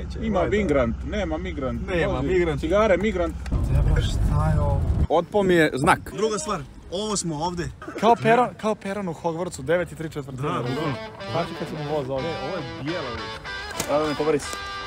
neće. Ima migrant, nema migrant. Nema migrant. Cigare, migrant. Treba šta je ovo? Otpao mi je znak. Druga stvar, ovo smo ovde. Kao peron u Hogwartsu, 9,3/4. Da. Znači kad ćemo voz ovdje. Ovo je bijelo. Rado me poveri se.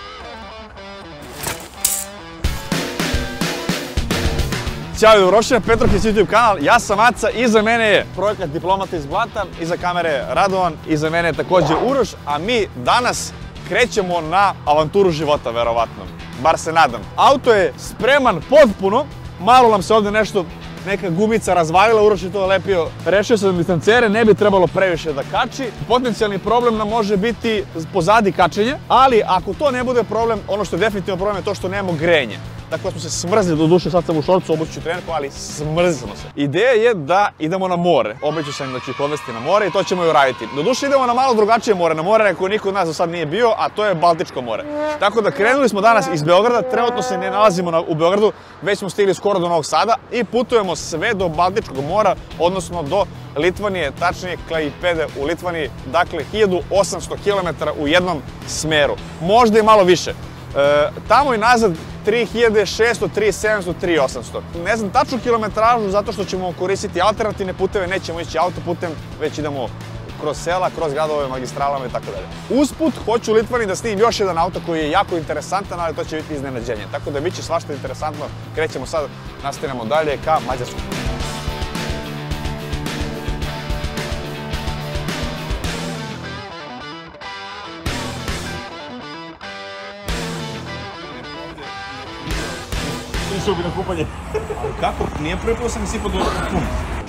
Ćao i dobrodošli na Petrohits YouTube kanal, ja sam Aca, iza mene je projekat Diplomata iz Blata, iza kamere je Radovan, iza mene je također Uroš, a mi danas krećemo na avanturu života, verovatno, bar se nadam. Auto je spreman potpuno, malo nam se ovdje neka gumica razvalila, Uroš je to lepio. Rešio sam distancere, ne bi trebalo previše da kači. Potencijalni problem nam može biti pozadi kačenje, ali ako to ne bude problem, ono što je definitivno problem je to što nemamo grenje. Tako da smo se smrzli, do duše sad sam u šorcu, obući ću trenerku, ali smrzli smo se. Ideja je da idemo na more. Obećao sam im da ću ih odvesti na more i to ćemo i uraditi. Do duše idemo na malo drugačije more, na more na koje niko od nas do sad nije bio, a to je Baltičko more. Tako da krenuli smo danas iz Beograda, trenutno se ne nalazimo u Beogradu, već smo stigli skoro do Novog Sada i putujemo sve do Baltičkog mora, odnosno do Litvanije, tačnije Klaipede u Litvaniji, dakle 1800 km u jednom smeru, možda i malo više. Tamo i nazad 3600, 3700, 3800. Ne znam tačnu kilometražu zato što ćemo koristiti alternativne puteve, nećemo ići autoputem, već idemo kroz sela, kroz gradove, magistralama i tako dalje. Usput, hoću u Litvaniji da snimim još jedan auto koji je jako interesantan, ali to će biti iznenađenje. Tako da bit će svašta interesantno. Krećemo sad, nastavljamo dalje ka Mađarskoj. Išao bi na kupanje. Ali kako? Nije prvi put sam sipao do pun.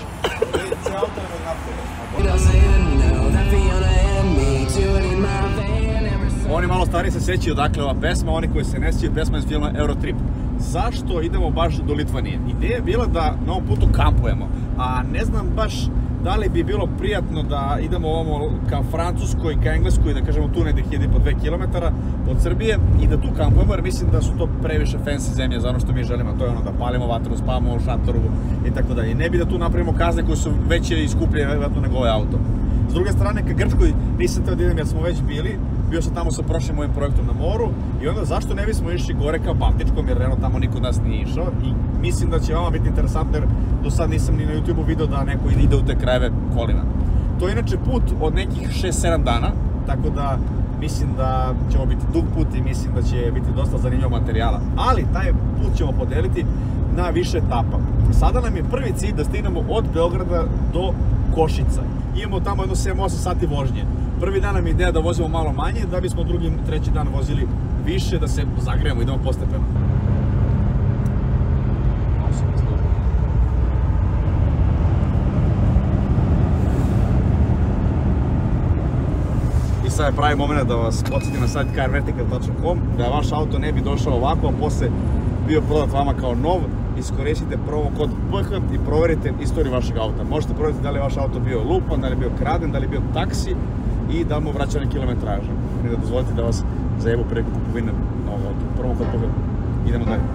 Oni malo stariji se sjećaju odakle ova pesma, oni koji se ne sjećaju, pesma iz filma Eurotrip. Zašto idemo baš do Litvanije? Ideja je bila da na ovom putu kampujemo, a ne znam baš da li bi bilo prijatno da idemo ovamo ka Francuskoj, ka Engleskoj, da kažemo tu negdje 1,5-2 km od Srbije i da tu kampujemo, jer mislim da su to previše fancy zemlje za ono što mi želimo, to je ono da palimo vatru, spavamo u šatoru i tako dalje. I ne bi da tu napravimo kazne koje su veće i skuplje nego ovaj auto. S druge strane, ka Grčkoj nisam teo da idem jer smo već bili, bio sam tamo sa prošlim mojim projektom na moru i onda zašto ne bismo išli gore ka Baltičkom jer eno tamo niko od nas nije išao i mislim da će vama biti interesantno jer do sad nisam ni na YouTube-u vidio da neko ide u te krajeve kolima. To je inače put od nekih 6-7 dana, tako da mislim da ćemo biti dug put i mislim da će biti dosta zanimljivog materijala, ali taj put ćemo podeliti na više etapa. Sada nam je prvi cilj da stignemo od Beograda do Košica. Imamo tamo jedno 7-8 sati vožnje. Prvi dan nam je ideja da vozimo malo manje, da bismo drugi, treći dan vozili više, da se zagrejemo, idemo postepeno. I sad je pravi moment da vas podsjetim na sajt carvertical.com, da vaš auto ne bi došao ovako, a posle bio prodat vama kao nov. Iskoristite promo kod PH i proverite istoriju vašeg auta. Možete provjeriti da li je vaš auto bio lupan, da li je bio kraden, da li je bio taksi i da li mu vraćane kilometraže. Ne da dozvolite da vas zajebu preko kupovine novog auta. Promo kod PH. Idemo dalje.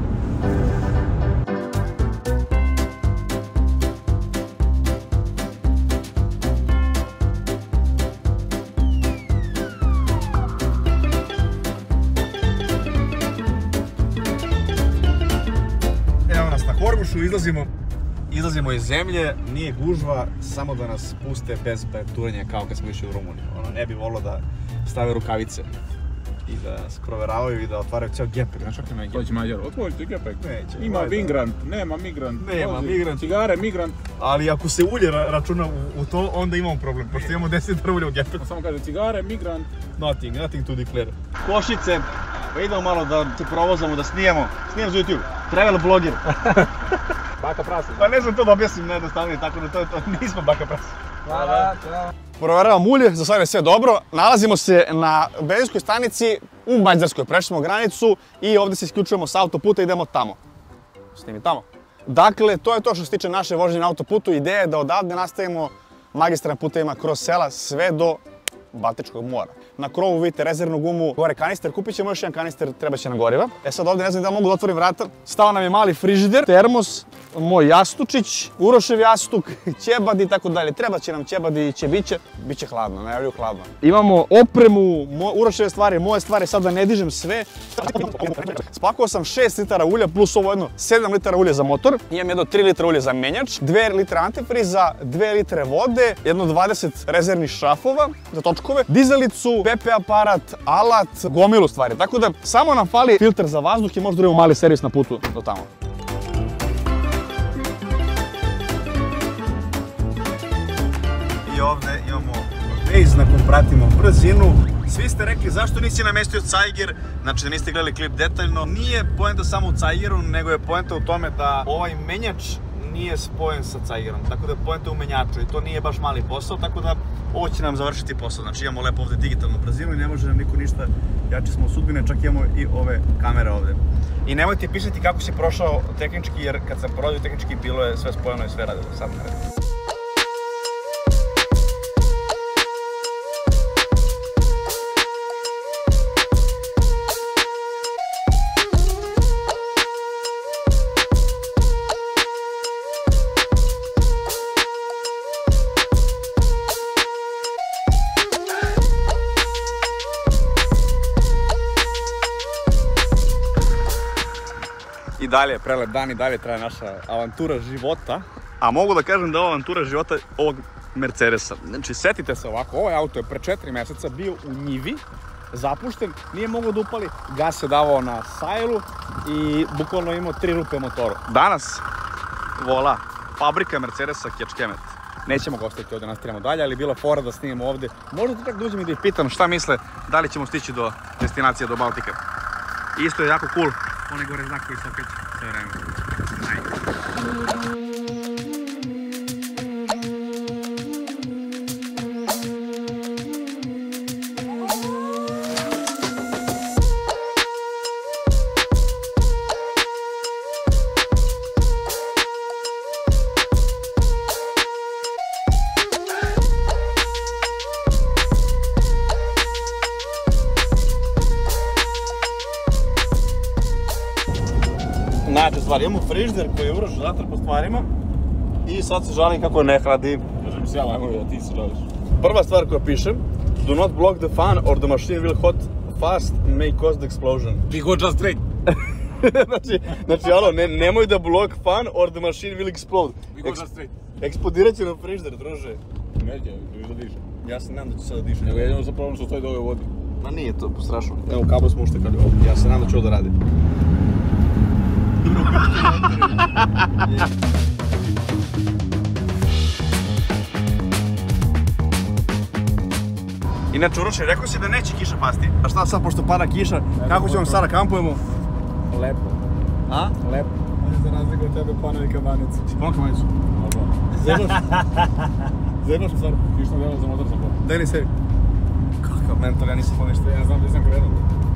Izlazimo iz zemlje, nije gužva, samo da nas puste bez preturenja kao kad smo išli u Rumuniju. Ne bi volio da stave rukavice i da nas proveravaju i da otvaraju cijel gepek. Znaš kako ima gepek? Dođi Mađar, otvori ti gepek. Neće. Ima migrant, nema migrant. Nema migrant. Cigare, migrant. Ali ako se ulje računa u to, onda imamo problem, pošto imamo 10 litara ulja u gepeku. Samo kaže cigare, migrant. Nothing to declare. Košice, pa idemo malo da se provozamo, da snijemo za YouTube. Travel blogger. Baka prasa. Pa ne znam to da objasnim najjednostavnije, tako da to nismo baka prasa. Hvala. Proveravam ulje, za sad je sve dobro. Nalazimo se na benzinskoj stanici u Mađarskoj, prešli smo granicu i ovdje se isključujemo s autoputa i idemo tamo. Snimi tamo. Dakle, to je to što se tiče naše vožnje na autoputu. Ideja je da odavde nastavimo magistralnim putevima kroz sela sve do Baltičkog mora. na krovu vidite rezervnu gumu, gore kanister, kupit ćemo još jedan kanister, treba će nam goriva. E sad ovdje ne znam da mogu da otvorim vrata. Stao nam je mali frižider, termos, moj jastučić, Urošev jastuk, ćebad i tako dalje. Treba će nam ćebad i ćebiće, bit će hladno, najavljuju hladno. Imamo opremu, Uroševe stvari, moje stvari, sad da ne dižem sve. Spakovao sam 6 litara ulja plus ovo jedno 7 litara ulja za motor. Imam jedno 3 litra ulja za menjač, 2 litre antifriza, 2 litre vode, jedno 20 rezervnih šrafova za točkove, dizelicu, PP aparat, alat, gomilu stvari. Tako da samo nam fali filter za vazduh i možda imamo mali servis na putu do tamo. I ovdje imamo Waze na kojem pratimo brzinu. Svi ste rekli zašto nisi namestio Cajger, znači da niste gledali klip detaljno. Nije poenta samo u Cajgeru, nego je poenta u tome da ovaj menjač nije spojen sa Cajgerom, tako da je poenta u menjaču i to nije baš mali posao, tako da ovo će nam završiti posao. Znači imamo lepo ovdje digitalnu brzinu i ne može nam niko ništa, jači smo u sudbine, čak imamo i ove kamere ovdje. I nemojte pisati kako si prošao tehnički, jer kad sam prođeo tehnički bilo je sve spojeno i sve radilo, sad ne radi. I dalje prelep dan i dalje traje naša avantura života. A mogu da kažem da je ova avantura života ovog Mercedesa. Znači, setite se ovako, ovaj auto je pre 4 mjeseca bio u njivi, zapušten, nije mogao da upali, gas je davao na sajlu i bukvalno imao 3 rupe motoru. Danas, vola, fabrika Mercedesa Kečkemet. Nećemo ga ostaviti ovdje, nastavljamo dalje, ali bila fora da snimamo ovdje. Možda čak dođem i da ih pitam šta misle, da li ćemo stići do destinacije, do Baltika. Isto je jako cool, onaj gore znak koji se okreće sve vreme. Najjače stvari, imamo frižider koji je Uroš zatrpan po stvarima i sad se žalim kako ne hladi. Možem se ja lajmo da ti se žališ. Prva stvar koja pišem, do not block the fan or the machine will hot fast may cause the explosion. We go just straight. Znači, alo, nemoj da block fan or the machine will explode. We go just straight. Eksplodirat će nam frižider, druže. Neće, da diše. Ja se nadam da će sada diše. Nego jedino za problem što stoji da ove vodi. Ma nije to strašno. Evo, kabel smo uštekali ovdje. Ja se nadam da će ovo da radi. Inače, Uroše, rekao si da neće kiša pasti. A šta sad, pošto pada kiša, kako ćemo sada kampujemo? Lepo. A? Lepo. Za razliku od tebe panovi kabanicu. Si ponao kamanicu? Zebaš? Zebaš u stvari? Kišno delo za motor sam ponao. Daj ni sebi. Kakav mentor, ja nisam ponao ništa. Ja znam da nisam krenuo.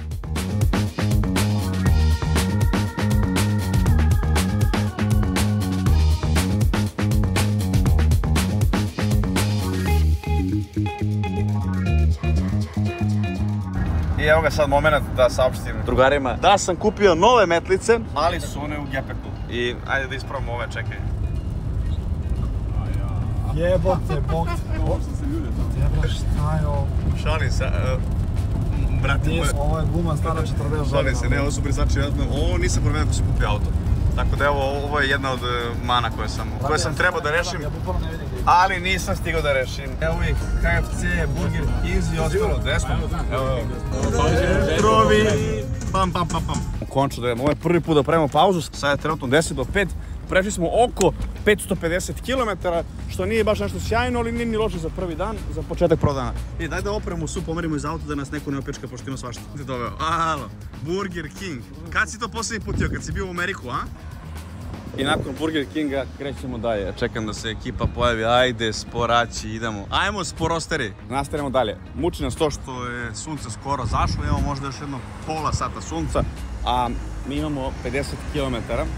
I evo ga sad moment da saopštim drugarima da sam kupio nove metlice, ali su one u gepeku. I ajde da ispravimo ove, čekaj. Jebote, bog te, ovo što se ljudi to. Šta je ovo? Šalim se, brate moje. Ovo je guma stara 40 godina. Šalim se, ne, ovo su brisači, ovo nisam promenio ko sam kupio auto. Tako da evo, ovo je jedna od mana koje sam trebao da rešim, ali nisam stigao da rešim. Evo ih, KFC, Burger King i ostalo, desno. Evo, trovi, pam, pam, pam, pam. Končno da je, ovo je prvi put da pravimo pauzu, sad je trenutno 10 do 5. Prešli smo oko 550 km, što nije baš nešto sjajno, ali nije ni loše za prvi dan, za početak prodana. I daj da opremu su pomerimo iz auta da nas neko ne opečka, pošto ima svašta. Ti doveo, alo, Burger King. Kad si to posljednji put jeo, kad si bio u Ameriku, a? I nakon Burger Kinga krećemo dalje. Čekam da se ekipa pojavi, ajde sporaći, idemo. Ajmo sporosteri. Nastavljamo dalje. Muči nas to što je sunce skoro zašlo, imamo možda još jedno pola sata sunca, a mi imamo 50 km.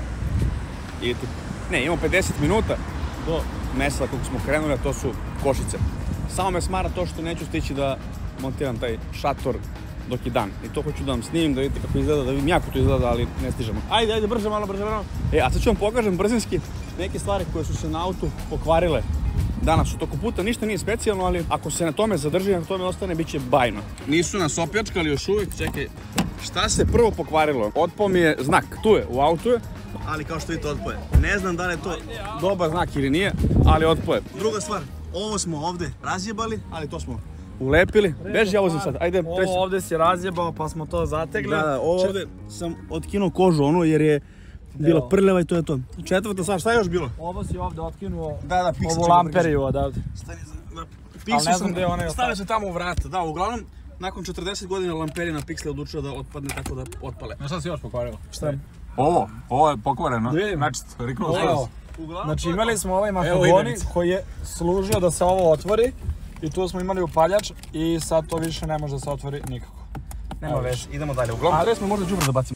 Ne, imamo 50 minuta do mesta kog smo krenuli, a to su Košice. Samo me smara to što neću stići da montiram taj šator dok je dan. I to hoću da vam snimim, da vidite kako izgleda, da vidim jako to izgleda, ali ne stižemo. Ajde, brže malo. A sad ću vam pokažem brzinski neke stvari koje su se na autu pokvarile danas u toku puta. Ništa nije specijalno, ali ako se na tome zadrži, na tome ostane, bit će bajno. Nisu nas opljačkali još uvijek, čekaj. Šta se prvo pokvarilo? Otpao mi je znak, tu je, u autu je. Ali kao što vidite, otpao je. Ne znam da li je to dobar znak ili nije, ali otpao je. Druga stvar, ovo smo ovdje razjebali, ali to smo ulepili. Beži, ja uzim sad, ajde. Ovo ovdje si razjebao pa smo to zategli. Da, ovo ovdje sam otkinuo kožu onu jer je bila prljava i to je to. Četvrta stvar, šta je još bilo? Ovo si ovdje otkinuo ovu lamperiju odavde. Piksel sam, stavio se tamo u vrata. Da, uglavnom, nakon 40 godina lamperija na piksle odlučio da otpadne tako da otpale. No šta si još pokvarilo? Šta? Ovo je pokvareno. Znači, riknuo skroz. Znači imali smo ovaj mahogoni koji je služio da se ovo otvori i tu smo imali upaljač i sad to više ne može da se otvori nikako. Nema veze, idemo dalje. Uglavnom, treba smo možda đubre da bacimo.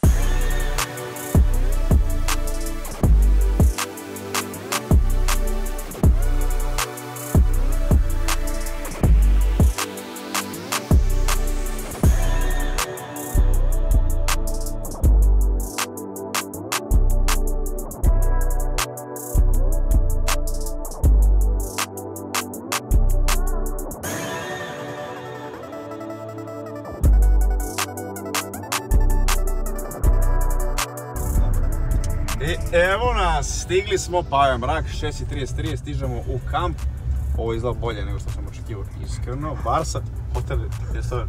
Evo nas, stigli smo, pa je mrak, 6:33, stižemo u kamp. Ovo izgleda bolje nego što sam očekivao, iskreno. Barsa, hotel, restoran.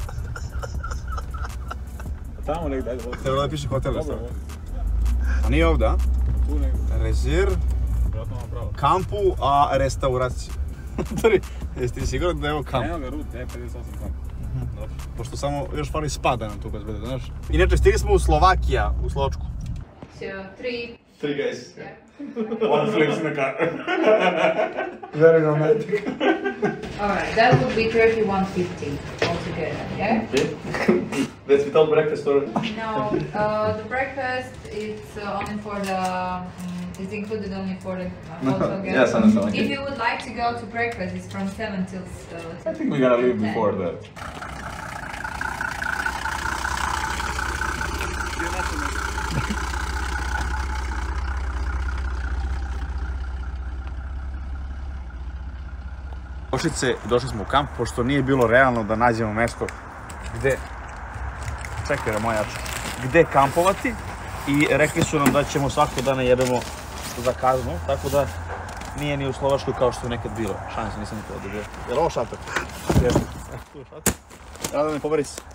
Tamo negdje, ajde. Treba da piše hotel, restoran. A nije ovdje, a? Tu negdje. Rezir, Vratno vam pravo. kampu, a restauraciju. Jesi ti siguran da je ovo kamp? Evo ga, Route E58 kamp. Dobro. Pošto samo još fali spa da nam tu bezbede, znaš? Inače, stigli smo u Slovakija, u Slovačku. So, three. Three guys. Yeah. One flips in the car. Very romantic. Alright, that would be 31.50 altogether, yeah? Okay. That's without breakfast or? No, the breakfast is only for the, is included only for the hotel guests. Yes, I understand. If you would like to go to breakfast, it's from 7 till I think we gotta leave 10. before that. Košice, došli smo u kamp, pošto nije bilo realno da nađemo mjesto gdje, čekaj da moja gdje kampovati i rekli su nam da ćemo svako dana jedemo za kaznu, tako da nije ni u Slovačkoj kao što je nekad bilo. Šalim se, nisam nikada dobio. Je li ovo šator? Jeste. Tu je šator. Rado mi poberi se.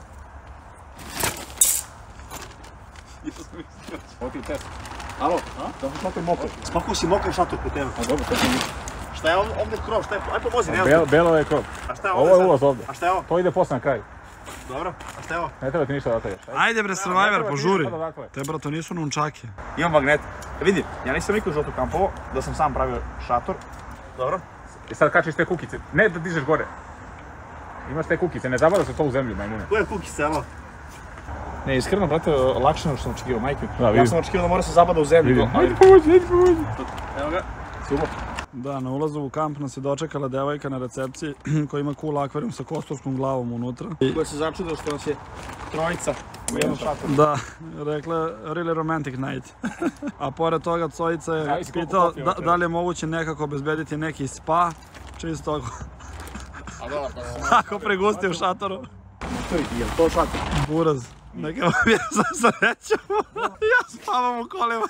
Ovo ti je test. Alo? Da sam šator mokro. Spakuo si mokar šator kod tebe. A dobro, to sam vidio. Šta je ovdje krov? Šta je? Aj pomozi, nema. Belo je krov. A šta je Ovo ovdje? je ulaz ovdje. A šta je ovo? To ide posle na kraj. Dobro. A šta je ovo? Ne treba ti ništa da otaješ. Ajde bre, Survivor, požuri. Odakle? Te bro, to nisu nunčake. Imam magnet. Vidi, ja nisam nikad u životu kampovao, da sam sam pravio šator. Dobro. I sad kačiš te kukice. Ne da dižeš gore. Imaš te kukice, ne zabada se to u zemlju, majmune. Tu je kukica, evo. Ne, iskreno, brate, lakše nego što sam očekivao, majke. Da, Ja vidim. sam očekivao da mora se zabada u zemlju. Vidim. Ali, Ajde pomoći. evo ga. Super. Da, na ulazu u kamp nas je dočekala devojka na recepciji koja ima cool akvarijum sa kostorskom glavom unutra. Koja se začudila što nas je trojica u jednom šatoru. Da, rekla je really romantic night. A pored toga Cojica je Zavisi koliko pitao popio treba. da li je moguće nekako obezbediti neki spa, čisto A dobro, pa ako pregusti u šatoru. Jel to šator? Buraz, neka vam je za srećom. Ja spavam u kolima.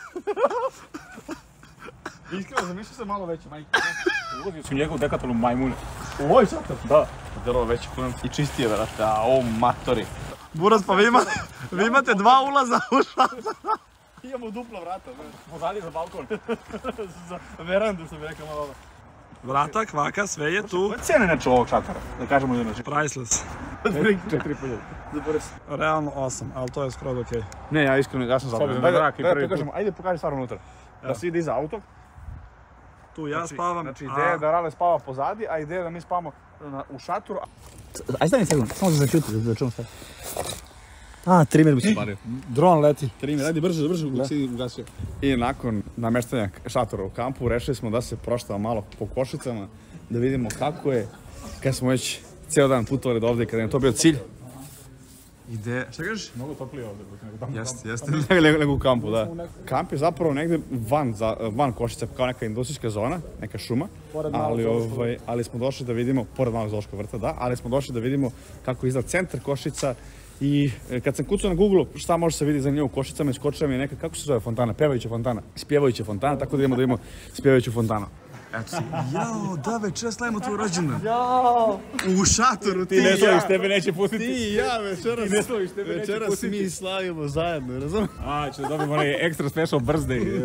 iskreno zamišljam se malo veće, majke. Ulazio su njegov dekatolu majmune. U ovoj šator? Da. Delo veći kunac i čistije, vrate, a o matori. Buraz, pa vi imate dva ulaza u šator. Imamo dupla vrata, Pozadnje za balkon. za verandu što bi rekao malo ovo. Vrata, kvaka, sve je tu. Koja je cijena inače ovog šatora? Da kažemo inače. Priceless. 4,5. Realno 8, ali to je skroz okej. Ne, ja iskreno, ja sam zadovoljan. obzirom na zrak i prvi put. Ajde pokaži stvar unutra. Da se ide iza auto. Tu ja spavam, Znači ideja je da Rale spava pozadi, a ideja je da mi spavamo u šatoru. Ajde stani sekund, samo da zakljuti, da čujem sve. A, trimer bi se pario. dron leti. Trimer, ajde brže, ugasio. I nakon nameštanja šatora u kampu, rešili smo da se proštava malo po Košicama, da vidimo kako je kad smo već ceo dan putovali do ovde kada je to bio cilj. Ide, šta kažeš? Mnogo toplije ovdje, nego tamo. Jeste, nego u kampu, da. Kamp je zapravo negde van Košica, kao neka industrijska zona, neka šuma, ali smo došli da vidimo, pored Malog zoološkog vrta, da, ali smo došli da vidimo kako izgleda centar Košica i kad sam kucao na Google šta može se vidi za nju u Košicama, iskočila mi je neka, kako se zove fontana, spjevajuća fontana, tako da idemo da vidimo spjevajuću fontanu. Eto si, jao, da večeras slavimo tvoj rođendan. Jao! U šatoru ti ne slaviš, tebe neće pustiti. Ti i ja večeras. Ti ne slaviš, tebe neće pustiti. Večeras mi slavimo zajedno, razumiješ? Ću da dobimo onaj extra special birthday.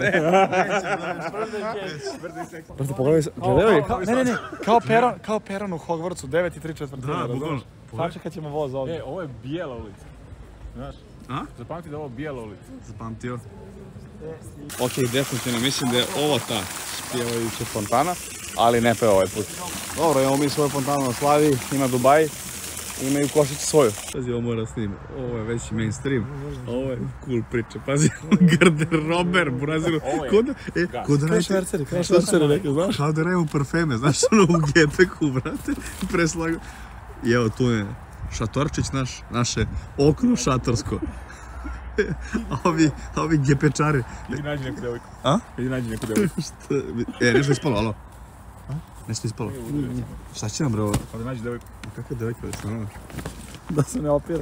Prosto pogledaj, gledaj. Ne, kao peron u Hogwartsu, 9:03. Da, bukvalno. Sačekat ćemo voz ovdje. Ovo je bijela ulica. Znaš? Zapamti da je ovo bijela ulica. Zapamtio. Ok, definitivno mislim da je ovo ta spjevajuća fontana, ali ne peva ovaj put. Dobro, imamo mi svoju fontanu na Slavi, ima Dubai, imaju Košice svoju. Pazi, ovo mora snimati, ovo je veći mainstream, ovo je cool priča, pazi, garderober, buraziru. Kod da šverceri neke, znaš? Kao da radimo parfeme, znaš, ono u gepeku, brate, preslago. I evo tu je šatorčić naš, naše okno šatorsko. A ovi gepečari. Idi nađi neku devojku. A? Idi nađi neku devojku. Nešto je ispalo, alo? Nešto je ispalo. Šta će nam bre ovo? Pa da nađi devojku. Kako je devojka da se nalazi? Da se ne opire.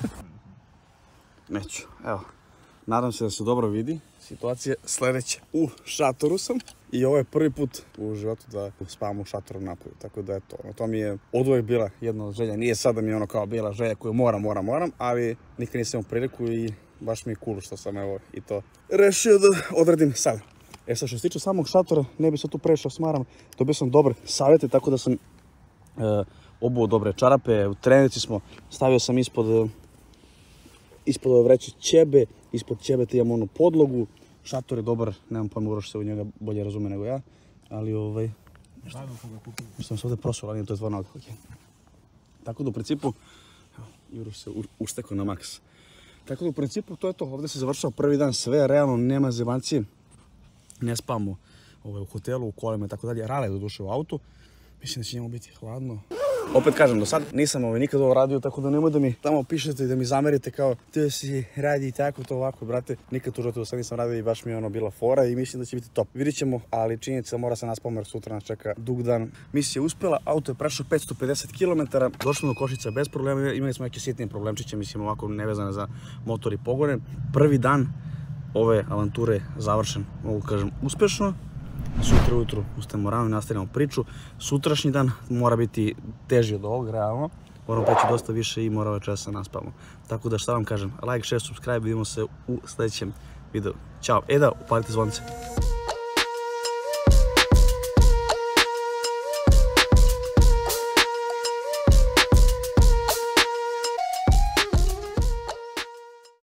Neću, evo. Nadam se da se dobro vidi. Situacija je sljedeća. U šatoru sam i ovo je prvi put u životu da spavam u šatoru napolju. Tako da eto, to mi je oduvijek bila jedna od želja. Nije sad da mi je ono kao bila želja koju moram, ali nikad nisam u priliku i baš mi je cool što sam evo i to rešio da odradim sad. Sad što se tiče samog šatora, ne bi se tu prešao smaram, dobio sam dobre savjete, tako da sam obuo dobre čarape, u trenici smo, stavio sam ispod vreće ćebe, ispod ćebeta imam onu podlogu, šator je dobar, nemam pojma, Uroš se u njega bolje razume nego ja, ali što sam se ovdje prosuo, ali nije to je stvarno ok. Tako da u principu, Uroš se ustekao na maks. Tako da u principu to je to, ovdje se završava prvi dan, sve realno, nema zebancije, ne spavamo u hotelu, u kolima i tako dalje, Rale do duše u autu, mislim da će njemu biti hladno. Opet kažem, do sad nisam nikad ovo radio, tako da nemoj da mi tamo pišete i da mi zamerite kao ti si radi tako to ovako, brate. Nikad u životu do sad nisam radio i baš mi je bila fora i mislim da će biti top. Vidit ćemo, ali činjenica mora se naspavamo jer sutra nas čeka dug dan. Misija je uspjela, auto je prešao 550 km, došli do Košica bez problema, imali smo neke sitnije problemčiće, mislim ovako nevezane za motor i pogone. Prvi dan ove avanture završen, mogu kažem, uspješno. Sutra ujutru ustajemo rano i nastavljamo priču. Sutrašnji dan mora biti teži od ovog, realno. Moramo peći dosta više i mora večeras se naspavamo. Tako da šta vam kažem, like, share, subscribe, vidimo se u sljedećem videu. Ćao, da upalite zvonce.